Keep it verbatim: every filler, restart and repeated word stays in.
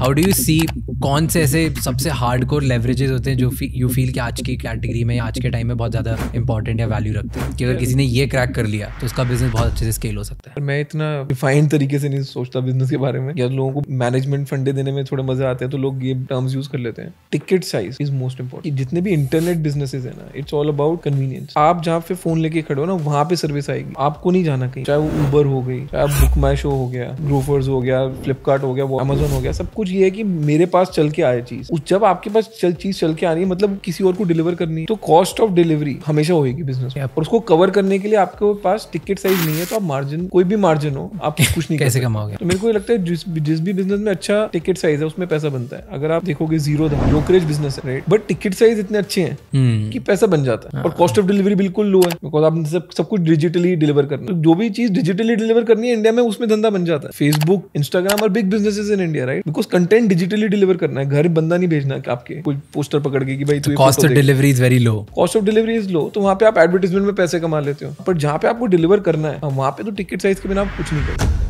How do you see कौन से ऐसे सबसे हार्डकोर लेवरेजेस होते हैं जो यू फील कि आज की कैटेगरी में या आज के टाइम में बहुत ज़्यादा इंपॉर्टेंट या वैल्यू रखते हैं कि अगर किसी ने ये क्रैक कर लिया तो उसका बिजनेस बहुत अच्छे से स्केल हो सकता है? मैं इतना डिफाइंड तरीके से नहीं सोचता बिजनेस के बारे में, या लोगों को मैनेजमेंट फंडे देने में थोड़े मजे आते हैं तो लोग ये टर्म्स यूज कर लेते हैं। Ticket size is most important. जितने भी इंटरनेट बिजनेसेस है ना, इट्स ऑल अबाउट कन्वीनियंस। आप जहाँ पे फोन लेके खड़े हो ना, वहाँ पे सर्विस आएगी, आपको नहीं जाना कहीं। चाहे वो उबर हो गई, चाहे बुक माई शो हो गया, ग्रोफर्स हो गया, फ्लिपकार्ट हो गया, वो अमेजोन हो गया, सब कुछ ये है कि मेरे पास चल के आए चीज। जब आपके पास चल चीज चल के आ रही है, मतलब किसी और को डिलीवर करनी है, तो कॉस्ट ऑफ डिलीवरी हमेशा होगी बिजनेस में, और उसको कवर करने के लिए आपके पास टिकट साइज नहीं है तो आप मार्जिन, कोई भी मार्जिन हो, आप कुछ नहीं कैसे कमाओगे? तो मेरे को लगता है जिस जिस भी बिजनेस में अच्छा टिकट साइज है उसमें पैसा बनता है। अगर आप देखोगे जीरो ब्रोकरेज बिजनेस है, राइट, बट टिकट साइज इतने अच्छे हैं कि पैसा बन जाता है, और कॉस्ट ऑफ डिलीवरी बिल्कुल लो है, बिकॉज आप सब सब कुछ डिजिटली डिलीवर करना। तो जो भी चीज डिजिटली डिलीवर करनी है इंडिया में, उसमें धंधा बन जाता है। फेसबुक, इंस्टाग्राम और big businesses in India, right, because content digitally deliver करना है, घर बंदा नहीं भेजना है आपके कोई पोस्टर पकड़ के कि भाई तू cost of delivery is very low. Cost of delivery is low, तो वहां पे आप एडवर्टाइजमेंट में पैसे कमा लेते हो, पर जहां पे आपको डिलीवर करना है वहां पे तो टिकट साइज के बिना आप कुछ नहीं करते।